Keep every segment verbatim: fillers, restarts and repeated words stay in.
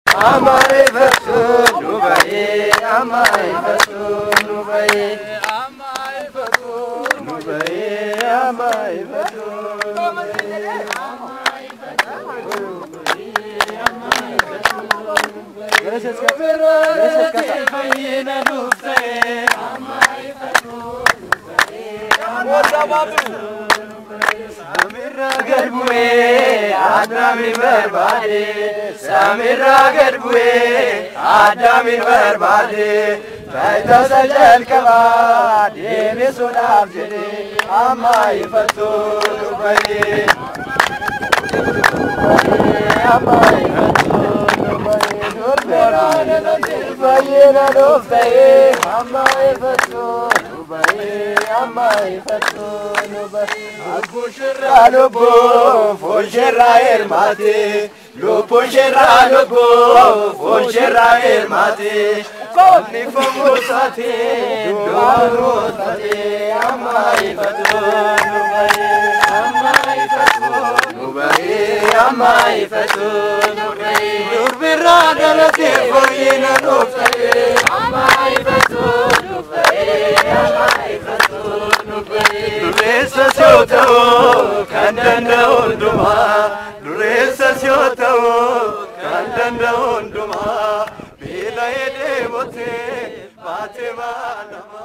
amai fatu nubai amai fatu nubai amai fatu nubai amai fatu gracias capero gracias fayina dufte amai fatu nubai amai Samira garbuwe adami barbade Samira garbuwe adami barbade Faita sajal kaba demi sunaf jede amai fatu nubai amai fatu nubai nurbera fayina dufte amai fatu nubai amai fatu nubai Lupushera lupu, fushera ermati. Lupushera lupu, fushera ermati. Koni famusati, duarutati. Amai fatu nubai, amai fatu nubai, amai fatu nubai. Nurbira dalati fayina nuftai. Amai fatu nubai, amai fatu nubai. Duresa siotao kandanda onduma Duresa siotao kandanda onduma Bila ede mote bate manama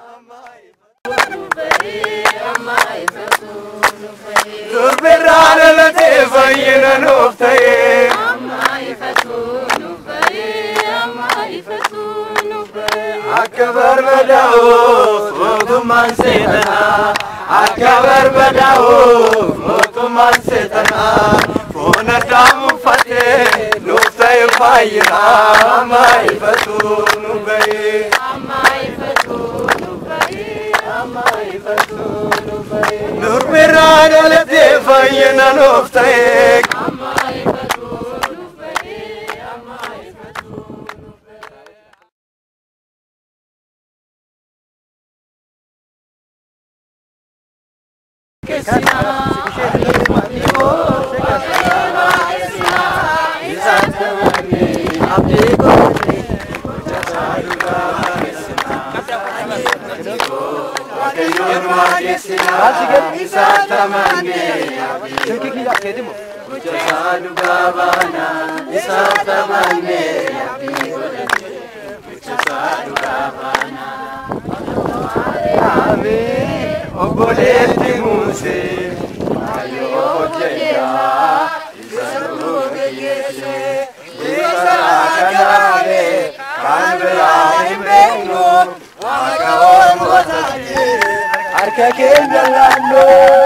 Amai fatu Durbirana late fayina nuftaye Amai fatu nubai Amai fatu nubai Akbar badao Soduman setana Akbar badao Soduman setana Fona damu fate Nuftay fayina Amai fatu nubai Amai fatu nubai Amai fatu nubai Nurmirana late fayina nuftay Amai fatu nubai Amai fatu Oboleti muse, ayo jaya, isaru gegese, isarakanare, kanbela imbengu, wakaon motati, arka kendalando,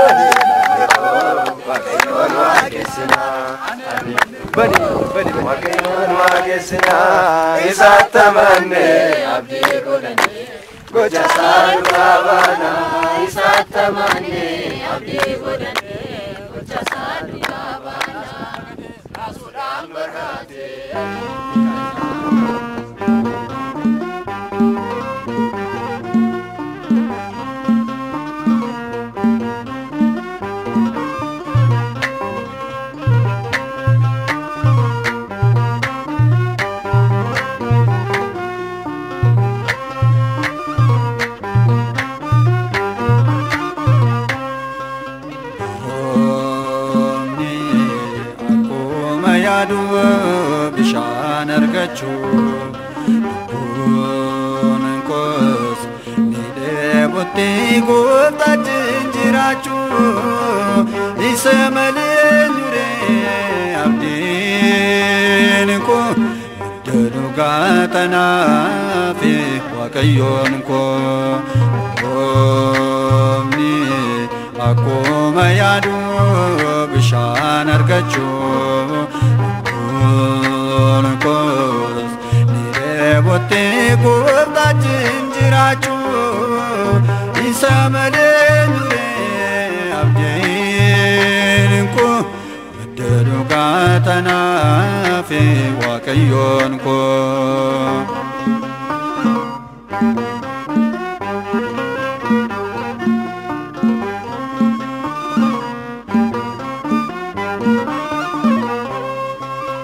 wakaon wakesina, bani bani wakaon wakesina, isatamane abdi kodani. Goja saru kabana isatamane abdi godane goja saru kabana asuram barate bishaan argachuu lubbuun koos ni dheebotti gooftaan jiraachuu isa malee duree abdiin koo madda dhugaa tanaaf waaqayyoon koo oomni akkuma yaadu bishaan argachuu Kos nire bote kurda jinjirachu isa malenure abjain ko maddu gatana fi wakayon ko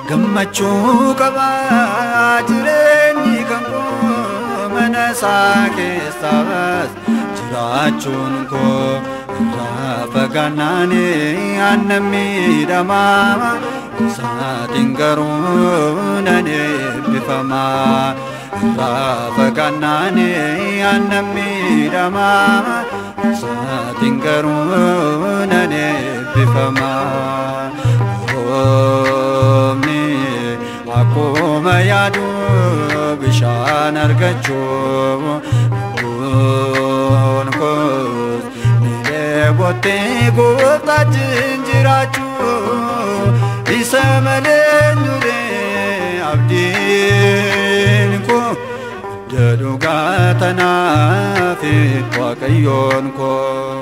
gammachuu qaba jireenyi kan koo mana isaa keessaas jiraachuun koo irraa fagaannaan aannan miidhamaa isaatiin garuu nan eebbifamaa irraa fagaannaan aannan miidhamaa isaatiin garuu nan eebbifamaa. Akkuma yaadu bishaan argachuu kun koos ni dheebottee gooftaa jiraachuu isa malee nuree abdiin koo dhugaa tanaaf Waaqayyoon koo.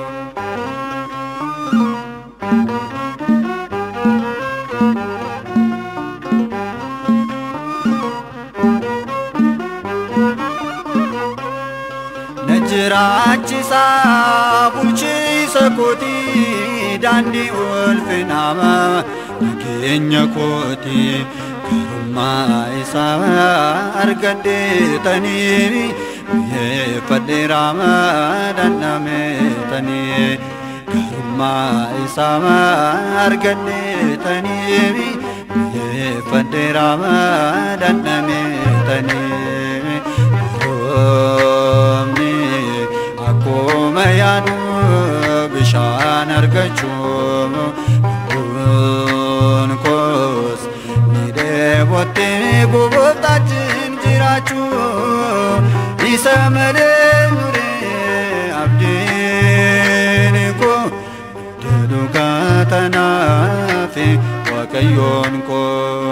Jiraachisa bulchiisa kootii daandii ulfinaa nageenya kootii karummaa isaa argadheetanii mi'eeffadheeraa dandameetanii karummaa isaa argadheetanii mi'eeffadheeraa dandameetanii. Akkuma yaadu bishaan argachuu kun koos ni dheebottee gooftaa jiraachuu isa malee nuree abdiin koo dhugaa tanaaf Waaqayyoon koo.